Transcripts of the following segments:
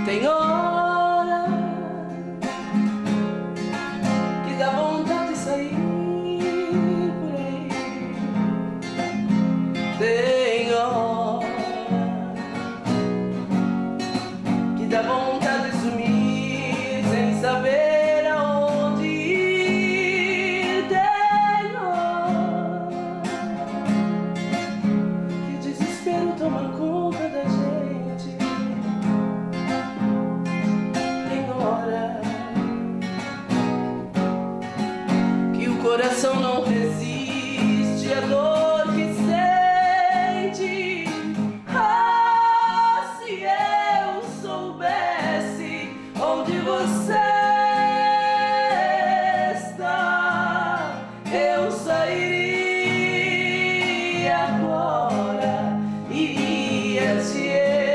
Tem hora que dá vontade de sair por aí. Tem hora que dá vontade de sumir sem saber aonde ir. Tem hora que o desespero toma conta da gente. O coração não resiste à dor que sente. Ah, se eu soubesse onde você está, eu sairia agora, iria te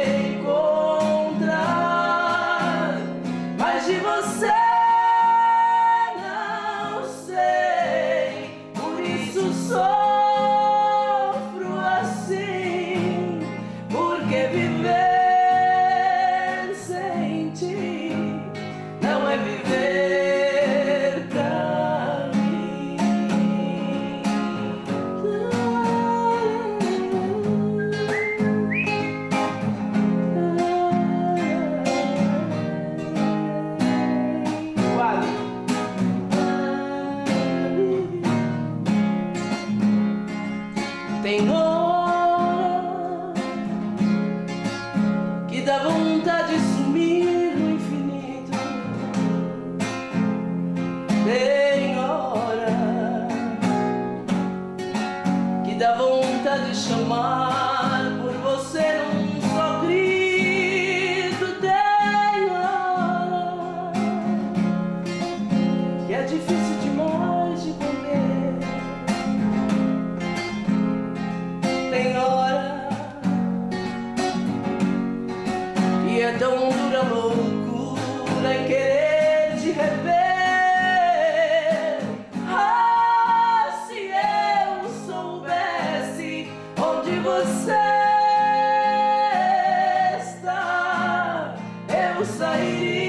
encontrar, mas de você sofro assim, porque viver sem ti não é viver pra mim. Tem hora que dá vontade de sumir no infinito. Tem hora que dá vontade de chamar por você num só grito. Tem hora que é difícil demais de comer. Tem hora que é tão dura a loucura em querer te rever. Ah, se eu soubesse onde você está, eu sairia